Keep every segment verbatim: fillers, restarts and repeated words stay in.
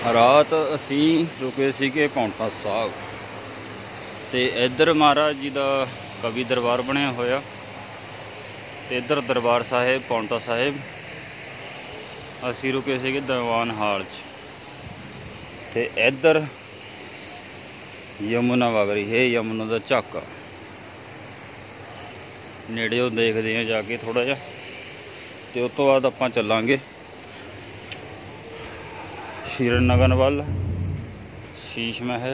रात असी रुके सीगे पौंटा साहब ते इधर महाराज जी का कवि दरबार बनया होया ते इधर दरबार साहिब पौंटा साहिब असी रुके सीगे दीवान हाल च ते इधर यमुना वग रही है। यमुना का झाका नेड़े देखते हैं जाके थोड़ा जा तो उस तो बाद आपां चलांगे श्रीनगर वाल शीश महल।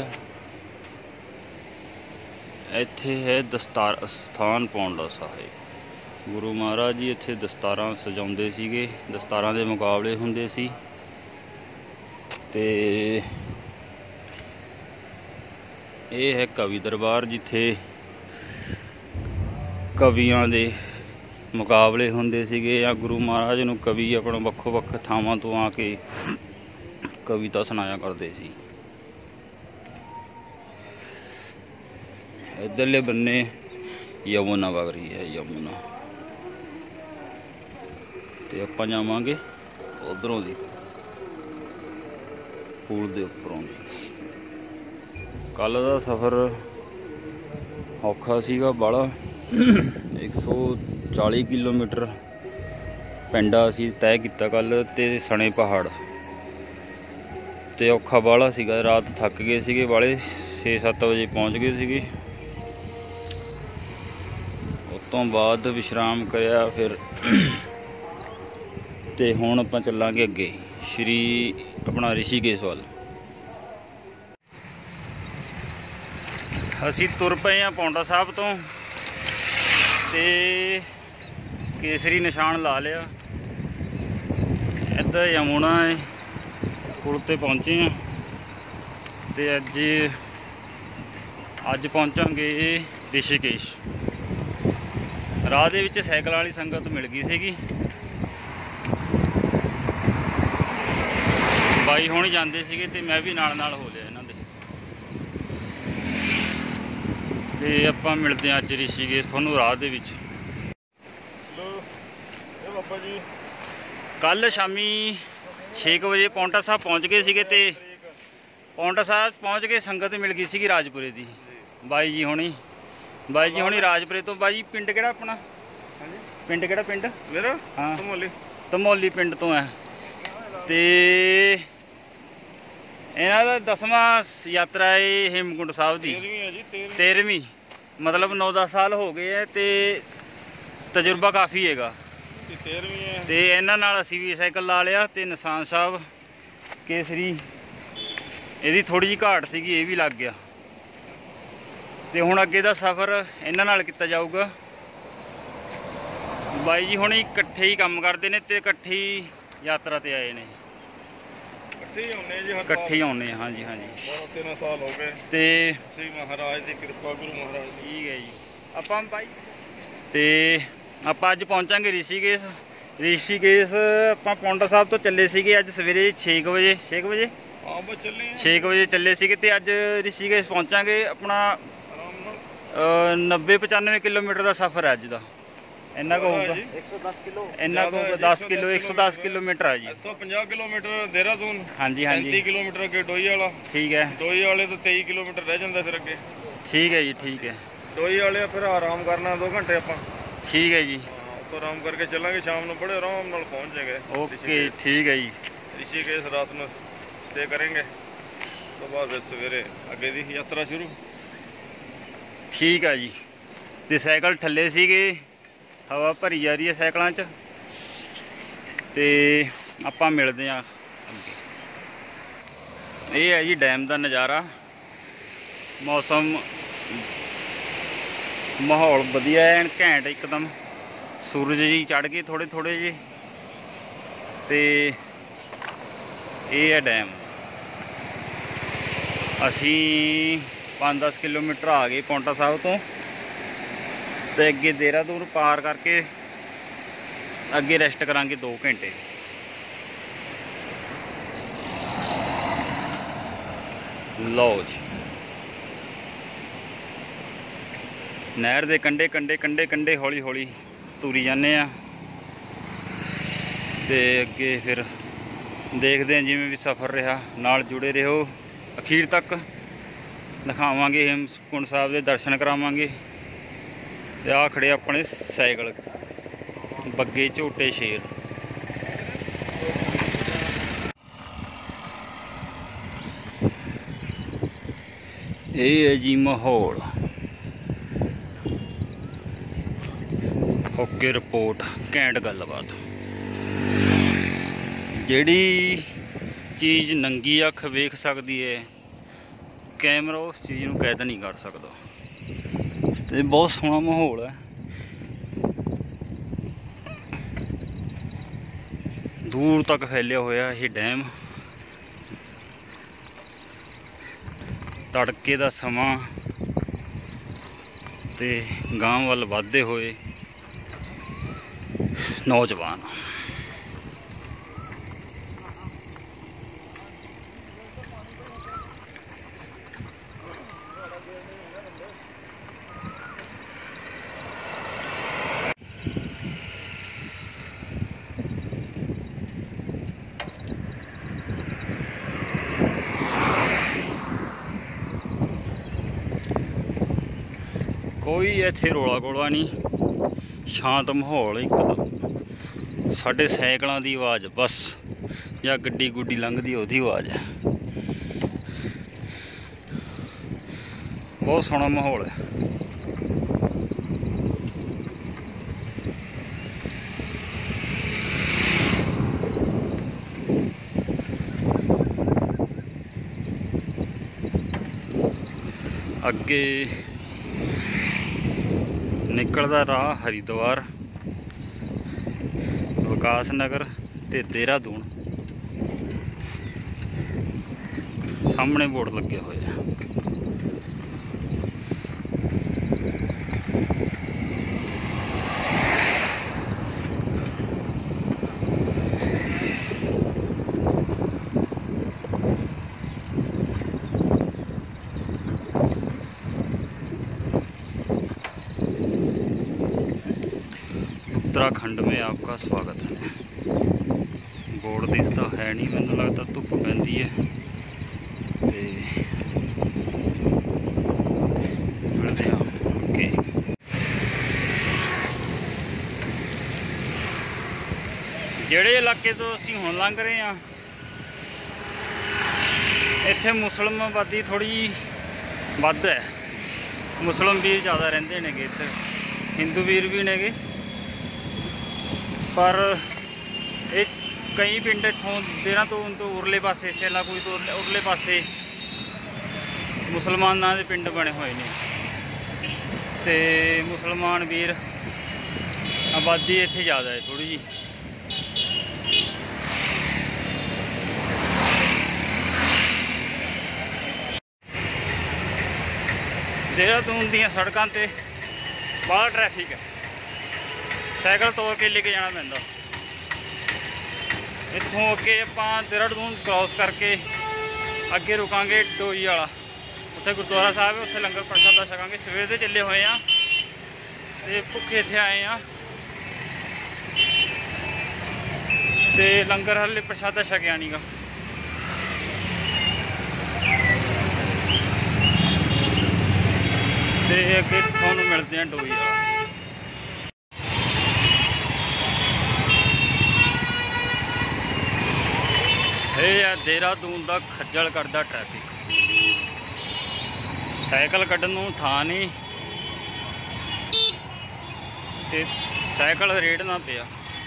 इत्थे है दस्तार स्थान पौंटा साहिब। गुरु महाराज जी इत्थे दस्तारां सजाउंदे सीगे, दस्तारां दे मुकाबले हुंदे सी ते ये है कवि दरबार जिथे कवियां दे मुकाबले हुंदे सीगे या गुरु महाराज नूं कवि अपने वक्खो वक्ख थावां तो आके कविता सुनाया करते सी। इधरले बन्ने यमुना वग रही है यमुना ते आपां जावांगे उधरों दी पुल दे उपरों दी। कल का सफ़र औखा सीगा बाला एक सौ चाली किलोमीटर पिंड असीं तय किया कल ते सने पहाड़ ते औखा बाला सीगा। रात थक गए सीगे बाले छे सत्त बजे पहुँच गए सीगे। उस तो बाद विश्राम करिया फिर ते हुण आपां चलांगे अगे श्री अपना ऋषिकेश वाल। असी तुर पे हाँ पौंटा साहब तो ते केसरी निशान ला लिया। इधर यमुना है पुल ते पहुँचे हैं ते अज अज पहुँचांगे ऋषिकेश। राह दे विच साइकिल वाली संगत मिल गई सीगी। बाई होनी जाते सीगे ते मैं भी नाल नाल हो लिया इन्हां दे ते आपां मिलते हैं अज ऋषिकेश तुहानूं राह दे विच। कल शामी छे क बजे पौंटा साहब पहुँच गए सीगे ते पौंटा साहब पहुँच के संगत मिल गई सीगी राजपुरे दी। बाई जी होनी बाई जी होनी राजपुरे तो। बाई जी पिंड किहड़ा अपना? पिंड किहड़ा पिंड मेरा? हाँ धमोली धमोली पिंड तो है ते इन्हां दा दसवां यात्रा है हेमकुंड साहब दी। तेरहवीं मतलब नौ दस साल हो गए है ते तजुर्बा काफ़ी हैगा ते इन्हां नाल असीं भी साइकिल ला लिया ते निशान साहब केसरी इहदी थोड़ी जी घाट सीगी ये भी लग गया ते हुण अगे दा सफ़र इन्हां नाल कीता जाऊगा। बाई जी हुणी इकट्ठे ही काम करते ने ते इकट्ठे ही यात्रा ते आए ने इकट्ठे ही आने। हाँ जी हाँ जी तेरह साल हो गए ते श्री महाराज की कृपा गुरु महाराज ठीक है जी। आपां भाई ते आपां अज पहुँचांगे ऋषिकेश। ऋषिकेश आपां पौंटा साहब तो चले सीगे अज सवेरे छे क बजे छे क बजे छे क बजे चले सीगे ते अज ऋषिकेश पहुँचांगे। अपना नब्बे पचानवे किलोमीटर का सफ़र है अज का। इन्ना को होगा इन्ना को दस किलो एक सौ दस किलोमीटर है जी। तो पचास किलोमीटर देहरादून। हाँ जी हाँ जी पैंती किलोमीटर अगे डोई वाला ठीक है। डोई वाले तो तेईस किलोमीटर रह जाता फिर अगे ठीक है जी ठीक है। डोई वाले फिर आराम करना दो घंटे आप ठीक है जी। तो आराम करके चलेंगे शाम को बड़े आराम नाल पहुँच जाएंगे। ओके ठीक है जी। ऋषिकेश रात में स्टे करेंगे तो बाद सवेरे अगे की यात्रा शुरू ठीक है जी। तो साइकिल थले सीगे हवा भरी जा रही है साइकिलों च ते आपां मिलते हैं। ये है जी डैम का नज़ारा। मौसम माहौल वधिया है घैंट एकदम। सूरज जी चढ़ गए थोड़े थोड़े जे ते ये है डैम। असी पाँच दस किलोमीटर आ गए पौंटा साहब तो ते अगे देहरादून पार करके अगे रेस्ट करांगे दो घंटे। लो जी नहर दे कंढे कंढे कंढे कंढे हौली हौली तुरी जाने ते अगे फिर देखते हैं जिमें भी सफ़र रहा, नाल जुड़े रहो अखीर तक। दिखावांगे हेमकुंड साहब के दर्शन करावांगे। ते आ खड़े अपने साइकिल बग्गे झोटे शेर। ये है जी माहौल। ओके रिपोर्ट घैंट गलबात। जिहड़ी चीज़ नंगी अख वेख सकती है, कैमरा उस चीज़ नूं कैद नहीं कर सकता। ते बहुत सोहना माहौल है। दूर तक फैलिया होया ये डैम। तड़के दा समा ते गांव वल वधदे होए नौजवान। कोई इत्थे रौला गोला नहीं, शांत माहौल। एक साढ़े साइकिलों की आवाज़ बस, या गड्डी गुड्डी लंघदी ओहदी आवाज़ है। बहुत सोहना माहौल है। अगे निकलदा राह हरिद्वार, विकास नगर ते देहरादून। सामने बोर्ड लगे हुए हैं। उत्तराखंड में आपका स्वागत है। बोर्ड दिसता है नहीं, मैनूं लगता धुप्प पैंदी है। ते मिलते हैं अगे। जिहड़े इलाके तो असीं हुण लंघ रहे हैं, इत्थे मुस्लिम आबादी थोड़ी वध है। मुस्लिम वीर ज़्यादा रहिंदे नेगे इत्थे, हिंदू वीर भी नेगे, पर एक कई पिंड इत्थों देहरादून तो उरले पासे, सैलाकुई तो उरले पासे मुसलमानां दे पिंड बने हुए ने। ते मुसलमान वीर आबादी इत्थे ज़्यादा है थोड़ी जी। देहरादून दियां सड़कां ते बड़ा ट्रैफिक है। साइकिल तोड़ के लेके जाना पैंदा। इत्थों अगे आपां देहरादून क्रॉस करके अगे रुकांगे डोई वाला, उत्थे गुरुद्वारा साहब है, उत्थे लंगर प्रसादा छकांगे। सवेर दे चले हुए हैं ते भुखे इत्थे आए हैं ते लंगर हाले प्रसादा छकिया नहीं गा। ते अगे तुहानूं मिलते हैं डोई वाला। ये है देहरादून का खज्जल करदा ट्रैफिक। साइकिल कड्ढण नूं थां नहीं ते साइकिल रेड़ना पिया।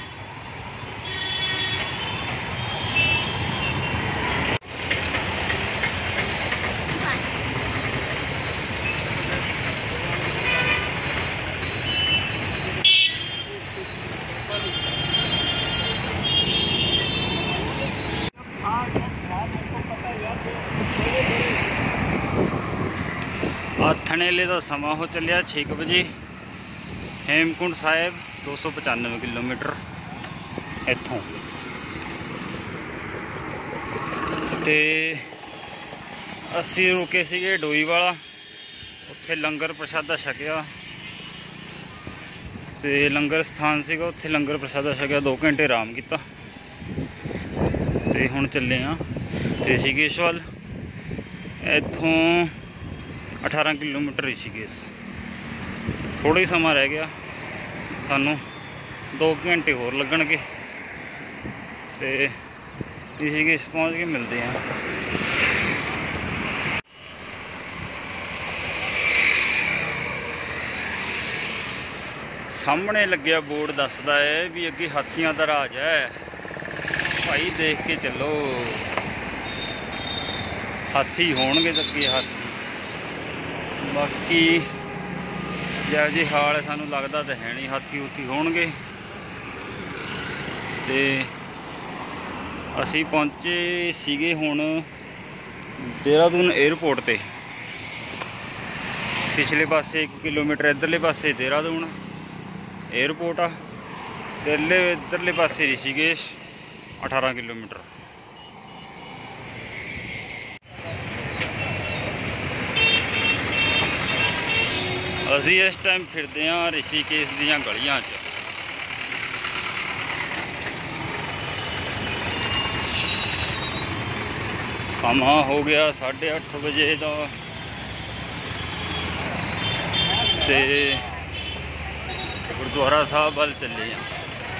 थनेले का समा हो चलिया छे बजे। हेमकुंड साहिब दो सौ पचानवे किलोमीटर इत्थों ते असी रुके सीगे डोई वाला, उत्थे लंगर प्रसादा छकिया ते लंगर स्थान सीगा, उत्थे लंगर प्रसादा छकिया, दो घंटे आराम किया ते ਤੇ ਹੁਣ ਚੱਲੇ ਆ ਰਿਸ਼ੀਕੇਸ਼ ਵੱਲ। ਇੱਥੋਂ अठारह किलोमीटर ऋषिकेश। थोड़ा ही समा रह गया, सानू दो घंटे होर लगणगे ते ऋषिकेश पहुँच के मिलते हैं। सामने लग्या बोर्ड दसदा है भी अगे हाथियों का राज है भाई, देख के चलो। हाथी होणगे तो अगे हाथी, बाकी जै जी हाल है सानू लगता तो है नहीं हाथी हूथी होणगे। ते असी पहुँचे सीगे हुण देहरादून एयरपोर्ट ते। पिछले पासे एक किलोमीटर इधरले पासे देहरादून एयरपोर्ट आ, इधरले इधरले पासे ऋषिकेश अठारह किलोमीटर। असी इस टाइम फिरते हैं ऋषिकेश दीयां गलियां च। समा हो गया साढ़े अठ बजे का ते गुरुद्वारा साहब वाल चले हैं।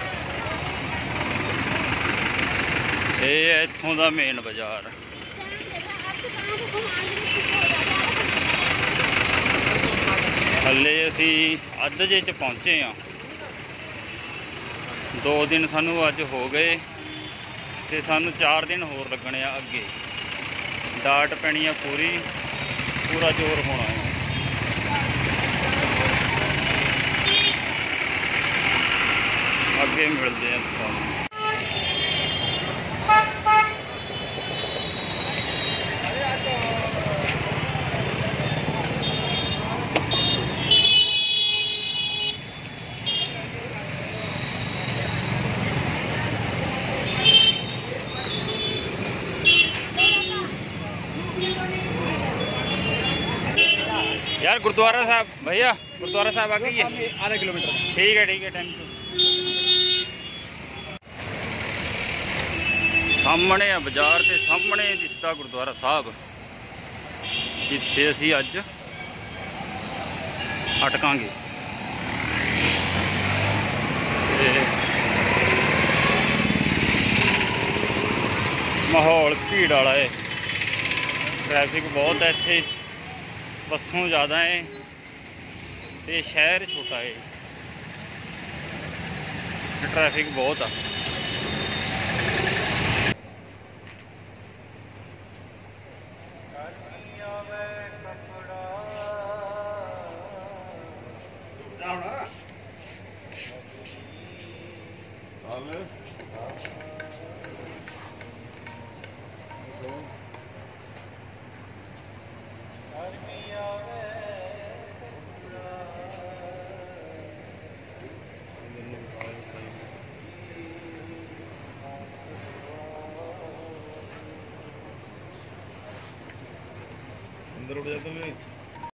ये इत्थों का मेन बाजार। हले असी अध जे च पहुँचे हाँ, दो दिन सानू अज हो गए ते सानू चार दिन होर लगने अगे। डाट पैनी है पूरी, पूरा जोर होना है। अगे मिलते हैं सानू। यार गुरुद्वारा साहब भैया, गुरुद्वारा साहब आगे ही है, आधा किलोमीटर। ठीक है ठीक है, थैंक यू। सामने आ बाजार ते सामने दिसदा गुरुद्वारा साहब, जिथे असी अज अटकांगे। माहौल भीड़ वाला है, ट्रैफिक बहुत है इत्थे, बसों ज़्यादा है तो शहर छोटा है, ट्रैफिक बहुत आ। अंदर उड़ जाते हैं।